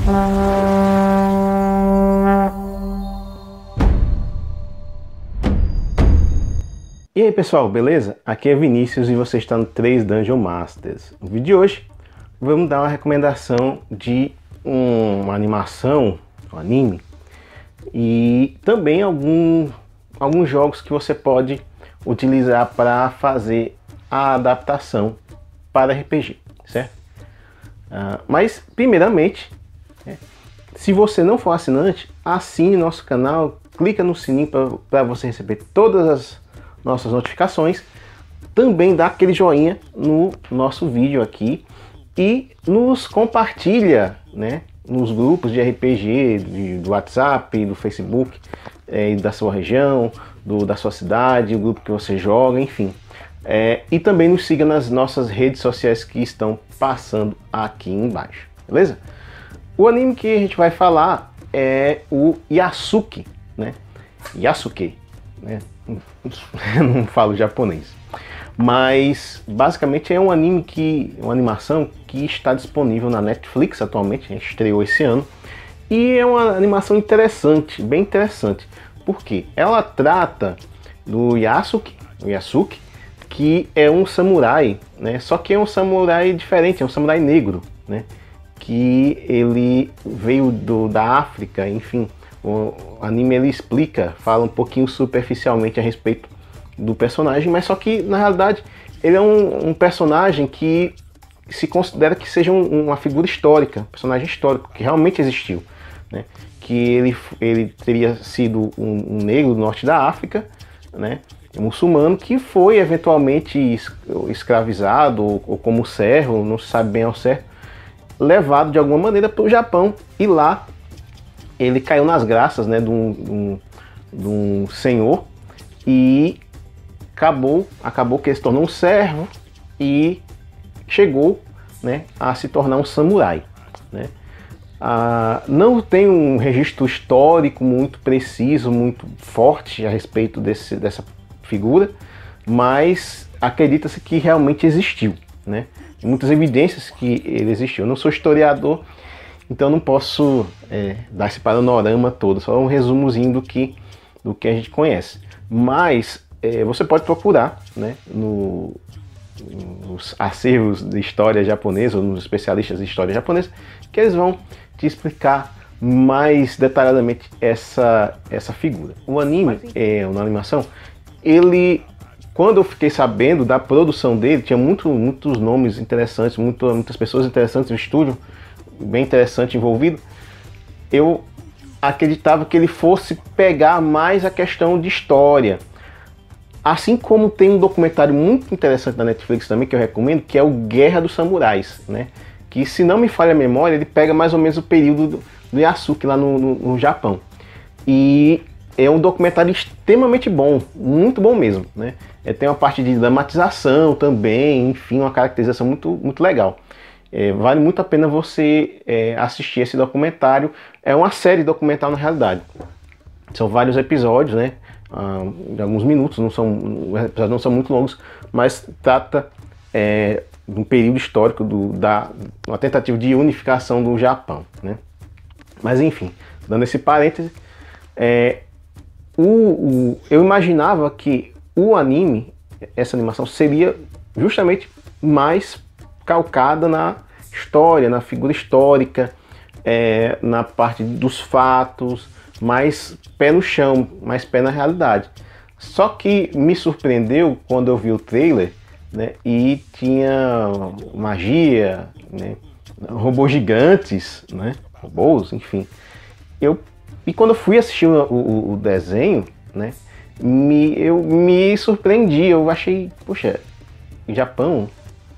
E aí pessoal, beleza? Aqui é Vinícius e você está no 3 Dungeon Masters. No vídeo de hoje, vamos dar uma recomendação de uma animação, um anime, e também alguns jogos que você pode utilizar para fazer a adaptação para RPG, certo? Mas primeiramente, se você não for assinante, assine nosso canal, clica no sininho para você receber todas as nossas notificações, também dá aquele joinha no nosso vídeo aqui e nos compartilha, né, nos grupos de RPG, do WhatsApp, do Facebook, da sua região, da sua cidade, o grupo que você joga, enfim. E também nos siga nas nossas redes sociais que estão passando aqui embaixo, beleza? O anime que a gente vai falar é o Yasuke, né? Yasuke, né? Não falo japonês, mas basicamente é um anime uma animação que está disponível na Netflix atualmente, estreou esse ano, e é uma animação interessante, bem interessante, porque ela trata do Yasuke, que é um samurai, né? Só que é um samurai diferente, é um samurai negro, né? Que ele veio da África, enfim. O anime ele fala um pouquinho superficialmente a respeito do personagem, mas só que na realidade ele é um personagem que se considera que seja uma figura histórica, um personagem histórico que realmente existiu, né? Que ele teria sido um negro do norte da África, né? Um muçulmano que foi eventualmente escravizado ou como servo, não se sabe bem ao certo, levado de alguma maneira para o Japão, e lá ele caiu nas graças, né, de um senhor, e acabou que ele se tornou um servo e chegou, né, a se tornar um samurai, né? Não tem um registro histórico muito preciso, muito forte a respeito dessa figura, mas acredita-se que realmente existiu, né? Tem muitas evidências que ele existiu. Eu não sou historiador, então não posso dar esse panorama todo, só um resumozinho do que a gente conhece. Mas você pode procurar, né, nos acervos de história japonesa, ou nos especialistas de história japonesa, que eles vão te explicar mais detalhadamente essa figura. O anime, na animação, quando eu fiquei sabendo da produção dele, tinha muitos nomes interessantes, muitas pessoas interessantes no estúdio, bem interessante envolvido. Eu acreditava que ele fosse pegar mais a questão de história. Assim como tem um documentário muito interessante na Netflix também, que eu recomendo, que é o Guerra dos Samurais, né? Que, se não me falha a memória, ele pega mais ou menos o período do Yasuke lá no Japão. E é um documentário extremamente bom, muito bom mesmo, né? Tem uma parte de dramatização também, enfim, uma caracterização muito legal. Vale muito a pena você assistir esse documentário. É uma série documental na realidade. São vários episódios, né? De alguns minutos, os episódios não são muito longos, mas trata de um período histórico uma tentativa de unificação do Japão, né? Mas enfim, dando esse parêntese, eu imaginava que o anime, essa animação, seria justamente mais calcada na história, na figura histórica, na parte dos fatos, mais pé no chão, mais pé na realidade. Só que me surpreendeu quando eu vi o trailer, né, e tinha magia, né, robôs gigantes, né, robôs, enfim. E quando eu fui assistir o desenho, né, eu me surpreendi. Eu achei, poxa, Japão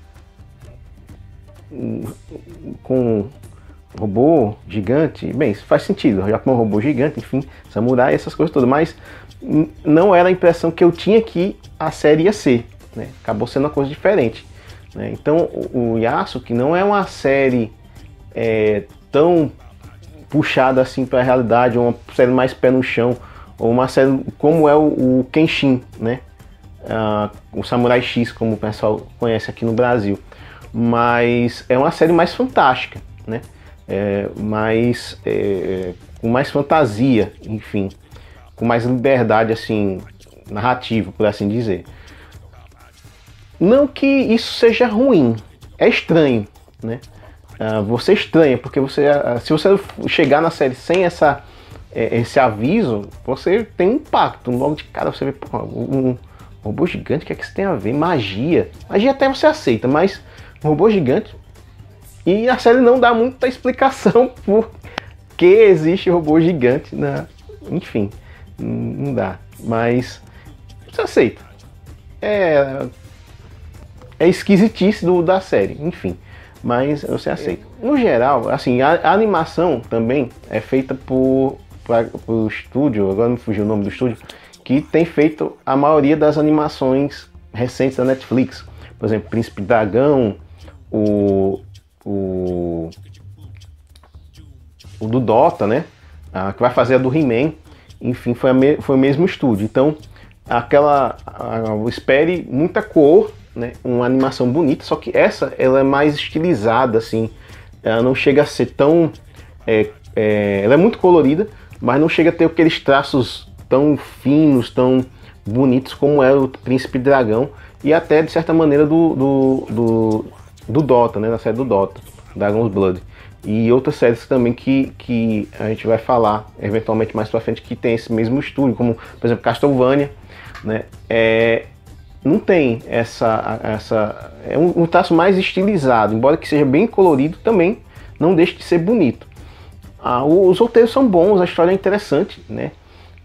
com robô gigante, bem, isso faz sentido, Japão, robô gigante, enfim, samurai, essas coisas todas, mas não era a impressão que eu tinha que a série ia ser, né? Acabou sendo uma coisa diferente, né? Então o Yasuke não é uma série tão puxada assim para a realidade, uma série mais pé no chão, ou uma série como é o Kenshin, né? O Samurai X, como o pessoal conhece aqui no Brasil. Mas é uma série mais fantástica, né? com mais fantasia, enfim, com mais liberdade assim narrativa, por assim dizer. Não que isso seja ruim, é estranho, né? Você estranha, porque se você chegar na série sem esse aviso, você tem um impacto. Logo de cara você vê, pô, um robô gigante, o que é que isso tem a ver? Magia até você aceita, mas um robô gigante, e a série não dá muita explicação por que existe robô gigante, enfim, não dá, mas você aceita. É esquisitice da série, enfim, mas você aceita. No geral, assim, a animação também é feita por estúdio, agora me fugiu o nome do estúdio, que tem feito a maioria das animações recentes da Netflix. Por exemplo, Príncipe Dragão, o do Dota, né? Que vai fazer a do He-Man, enfim, foi o mesmo estúdio. Então, espere muita cor, né? Uma animação bonita, só que ela é mais estilizada, assim, ela não chega a ser tão... ela é muito colorida, mas não chega a ter aqueles traços tão finos, tão bonitos como é o Príncipe Dragão, e até de certa maneira do Dota, né? Da série do Dota, Dragon's Blood. E outras séries também que a gente vai falar eventualmente mais pra frente, que tem esse mesmo estúdio, como por exemplo Castlevania, né? Não tem é um traço mais estilizado, embora que seja bem colorido, também não deixa de ser bonito. Os roteiros são bons, a história é interessante, né?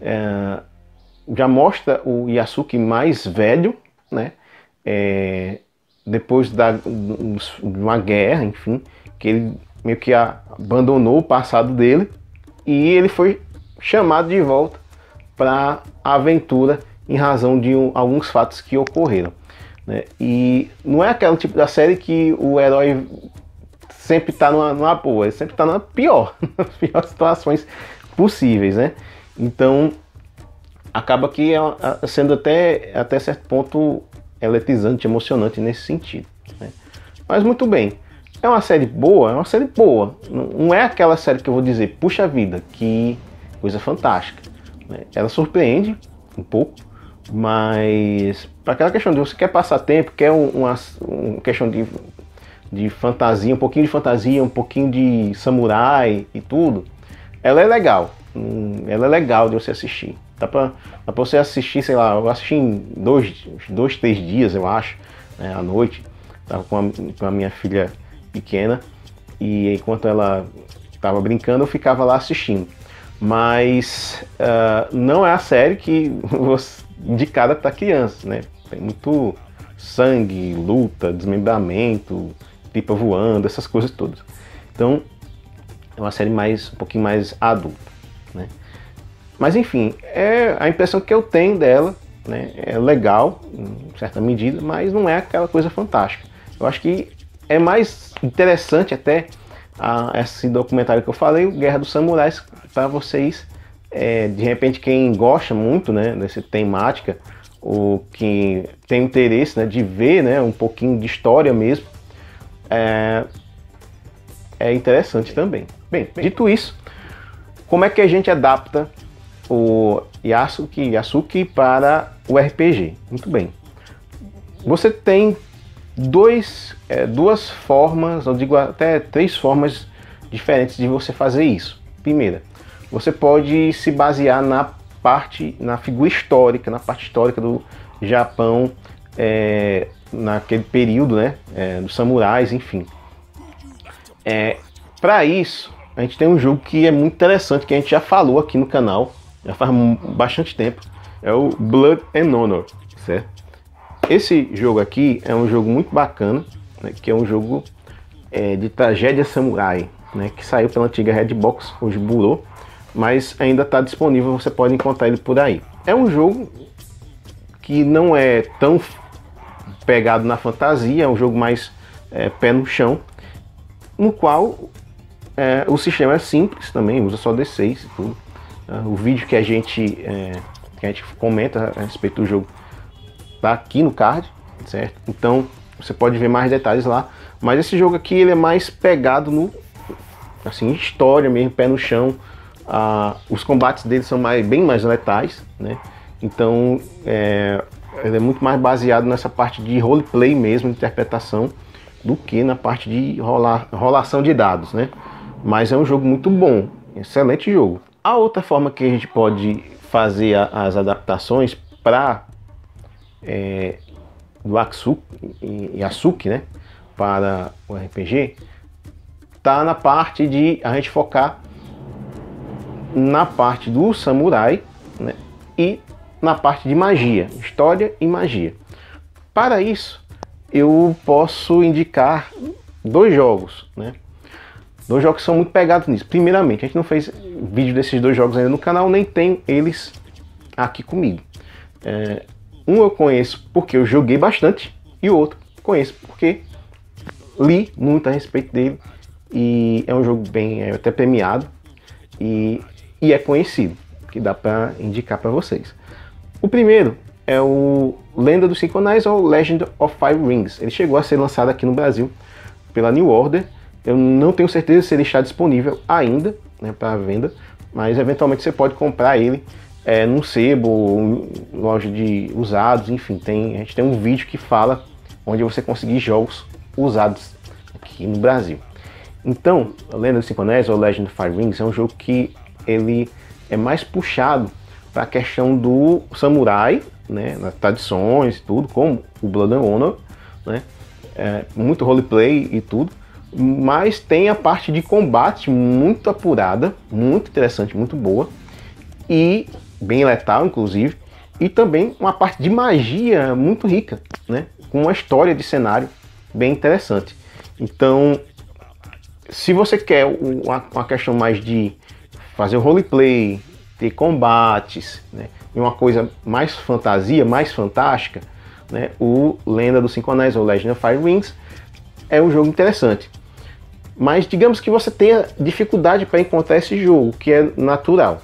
Já mostra o Yasuke mais velho, né? Depois de uma guerra, enfim, que ele meio que abandonou o passado dele e ele foi chamado de volta para a aventura em razão de alguns fatos que ocorreram, né? E não é aquele tipo da série que o herói sempre está numa boa, ele sempre está na pior, nas piores situações possíveis, né? Então acaba que sendo até certo ponto eletrizante, emocionante nesse sentido, né? Mas muito bem, é uma série boa, não é aquela série que eu vou dizer, puxa vida, que coisa fantástica, né? Ela surpreende um pouco, mas para aquela questão de você quer passar tempo, quer uma questão de fantasia, um pouquinho de fantasia, um pouquinho de samurai e tudo, ela é legal de você assistir. Dá pra você assistir, sei lá, eu assisti em 3 dias, eu acho, né, à noite. Tava com a minha filha pequena e enquanto ela estava brincando eu ficava lá assistindo. Mas não é a série que indicada para crianças, né? Tem muito sangue, luta, desmembramento, pipa voando, essas coisas todas. Então é uma série um pouquinho mais adulta, né? Mas enfim, a impressão que eu tenho dela, né, é legal em certa medida, mas não é aquela coisa fantástica. Eu acho que é mais interessante até esse documentário que eu falei, o Guerra dos Samurais, para vocês, de repente quem gosta muito, né, dessa temática, ou que tem interesse, né, de ver, né, um pouquinho de história mesmo, é interessante também. Bem, dito isso, como é que a gente adapta o Yasuke para o RPG? Muito bem. Você tem duas formas, eu digo até 3 formas diferentes de você fazer isso. Primeira, você pode se basear na figura histórica, na parte histórica do Japão, naquele período, né, dos samurais, enfim. Para isso, a gente tem um jogo que é muito interessante, que a gente já falou aqui no canal, já faz bastante tempo, é o Blood and Honor, certo? Esse jogo aqui é um jogo muito bacana, né, que é um jogo de tragédia samurai, né, que saiu pela antiga Redbox, hoje burou, mas ainda está disponível, você pode encontrar ele por aí. É um jogo que não é tão pegado na fantasia, é um jogo mais pé no chão, no qual o sistema é simples também, usa só D6 e tudo. O vídeo que a gente comenta a respeito do jogo tá aqui no card, certo? Então você pode ver mais detalhes lá. Mas esse jogo aqui ele é mais pegado assim, história mesmo, pé no chão. Os combates dele são bem mais letais, né? Então ele é muito mais baseado nessa parte de roleplay mesmo, interpretação, do que na parte de rolação de dados, né? Mas é um jogo muito bom, excelente jogo. A outra forma que a gente pode fazer as adaptações para do Yasuki, né, para o RPG, tá na parte de a gente focar na parte do samurai, né, e na parte de magia, história e magia. Para isso, eu posso indicar dois jogos, né? Dois jogos que são muito pegados nisso. Primeiramente, a gente não fez vídeo desses dois jogos ainda no canal, nem tenho eles aqui comigo. Um eu conheço porque eu joguei bastante, e o outro conheço porque li muito a respeito dele, e é um jogo bem até premiado, e é conhecido, que dá para indicar para vocês. O primeiro é o Lenda dos Cinco Anéis, ou Legend of Five Rings. Ele chegou a ser lançado aqui no Brasil pela New Order. Eu não tenho certeza se ele está disponível ainda, né, para venda, mas eventualmente você pode comprar ele num sebo, loja de usados, enfim. A gente tem um vídeo que fala onde você conseguir jogos usados aqui no Brasil. Então, a Lenda dos Cinco Anéis, ou Legend of Five Rings, é um jogo que ele é mais puxado para a questão do samurai, né, nas tradições e tudo, como o Blood and Honor, né, muito roleplay e tudo, mas tem a parte de combate muito apurada, muito interessante, muito boa, e bem letal, inclusive, e também uma parte de magia muito rica, né, com uma história de cenário bem interessante. Então, se você quer uma questão mais de fazer o roleplay, ter combates, né, e uma coisa mais fantasia, mais fantástica, né, o Lenda dos Cinco Anéis, ou Legend of Five Rings, é um jogo interessante. Mas digamos que você tenha dificuldade para encontrar esse jogo, que é natural.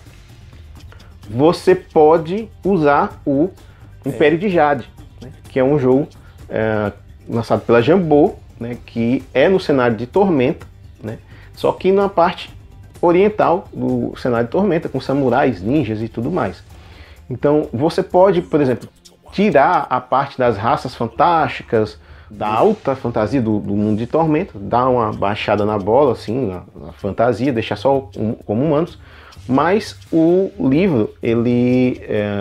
Você pode usar o Império de Jade, né, que é um jogo lançado pela Jambô, né, que é no cenário de Tormenta, né, só que na parte oriental do cenário de Tormenta, com samurais, ninjas e tudo mais. Então você pode, por exemplo, tirar a parte das raças fantásticas, da alta fantasia do mundo de Tormenta, dar uma baixada na bola, assim, na fantasia, deixar só como humanos, mas o livro, ele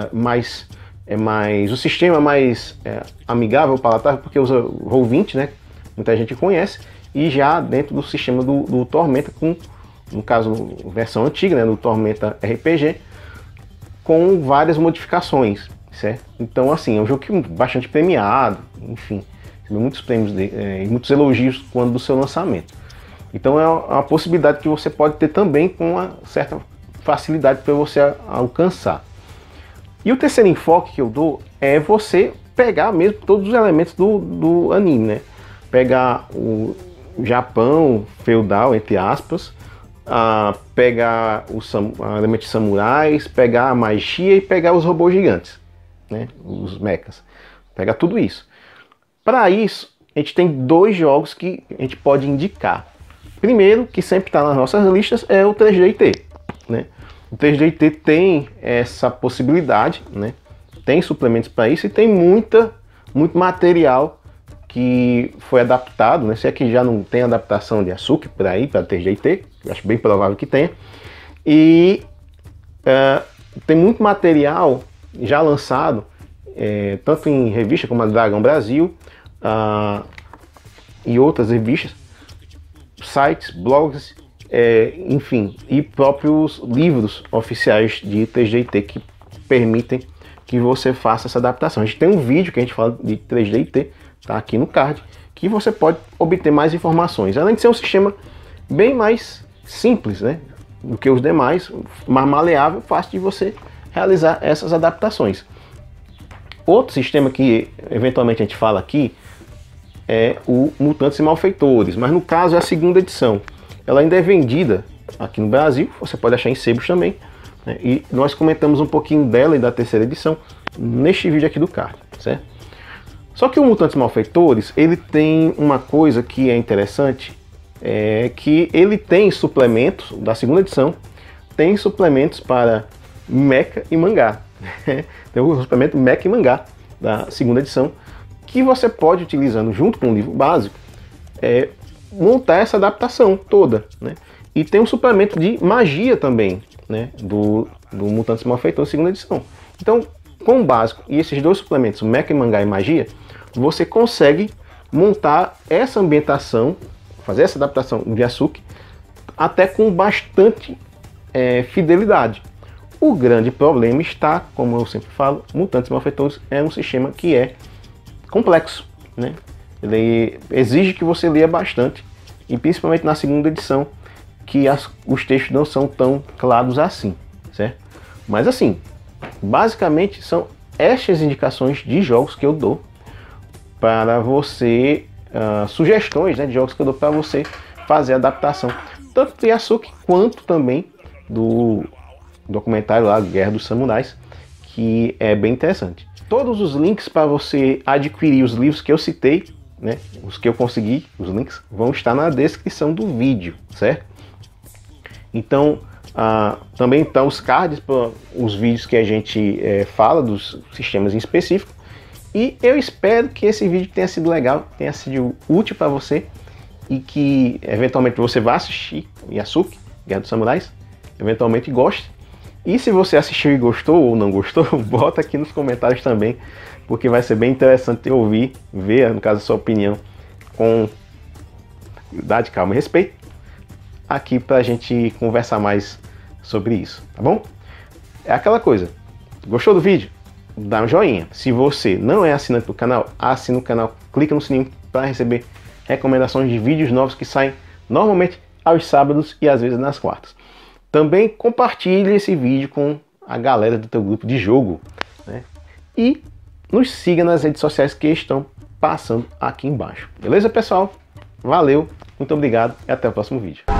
o sistema é mais amigável, palatável, porque usa o Roll20, né, muita gente conhece, e já dentro do sistema do Tormenta, com, no caso, versão antiga, né, do Tormenta RPG, com várias modificações, certo? Então, assim, é um jogo que é bastante premiado, enfim, recebeu muitos prêmios e muitos elogios quando do seu lançamento. Então é uma possibilidade que você pode ter também com uma certa facilidade para você alcançar. E o terceiro enfoque que eu dou é você pegar mesmo todos os elementos do anime, né? Pegar o Japão feudal, entre aspas, pegar os elementos samurais, pegar a magia e pegar os robôs gigantes, né? Os mechas. Pegar tudo isso. Para isso, a gente tem dois jogos que a gente pode indicar. Primeiro, que sempre está nas nossas listas, é o 3DT, né? O 3DT tem essa possibilidade, né? Tem suplementos para isso e tem muito material que foi adaptado, né? Se é que já não tem adaptação de Yasuki por aí para 3DT, acho bem provável que tenha. E tem muito material já lançado, tanto em revista como a Dragão Brasil, e outras revistas, sites, blogs, enfim, e próprios livros oficiais de 3DT que permitem que você faça essa adaptação. A gente tem um vídeo que a gente fala de 3DT, tá aqui no card, que você pode obter mais informações. Além de ser um sistema bem mais simples, né, do que os demais, mais maleável, fácil de você realizar essas adaptações. Outro sistema que eventualmente a gente fala aqui é o Mutantes e Malfeitores, mas no caso é a segunda edição. Ela ainda é vendida aqui no Brasil, você pode achar em sebos também, né? E nós comentamos um pouquinho dela e da terceira edição neste vídeo aqui do card, certo? Só que o Mutantes e Malfeitores, ele tem uma coisa que é interessante, é que ele tem suplementos, da segunda edição, tem suplementos para mecha e mangá. Tem o suplemento mecha e mangá da segunda edição, que você pode, utilizando junto com o livro básico, montar essa adaptação toda, né? E tem um suplemento de magia também, né, do Mutantes Malfeitores segunda edição. Então, com o básico e esses dois suplementos, mecha e mangá e magia, você consegue montar essa ambientação, fazer essa adaptação de Yasuki, até com bastante fidelidade. O grande problema está, como eu sempre falo, Mutantes Malfeitores é um sistema que é complexo, né? Ele exige que você leia bastante, e principalmente na segunda edição, que os textos não são tão claros assim, certo? Mas assim, basicamente são estas indicações de jogos que eu dou para você, sugestões, né, de jogos que eu dou para você fazer a adaptação, tanto do Yasuki quanto também do documentário lá, Guerra dos Samurais, que é bem interessante. Todos os links para você adquirir os livros que eu citei, né, os que eu consegui, os links vão estar na descrição do vídeo, certo? Então, também estão os cards para os vídeos que a gente fala dos sistemas em específico. E eu espero que esse vídeo tenha sido legal, tenha sido útil para você e que eventualmente você vá assistir Yasuki, Guerra dos Samurais, eventualmente goste. E se você assistiu e gostou ou não gostou, bota aqui nos comentários também, porque vai ser bem interessante ouvir, ver, no caso, a sua opinião com cuidado, calma e respeito, aqui para a gente conversar mais sobre isso, tá bom? É aquela coisa, gostou do vídeo? Dá um joinha. Se você não é assinante do canal, assina o canal, clica no sininho para receber recomendações de vídeos novos que saem normalmente aos sábados e às vezes nas quartas. Também compartilhe esse vídeo com a galera do teu grupo de jogo, né? E nos siga nas redes sociais que estão passando aqui embaixo. Beleza, pessoal? Valeu, muito obrigado e até o próximo vídeo.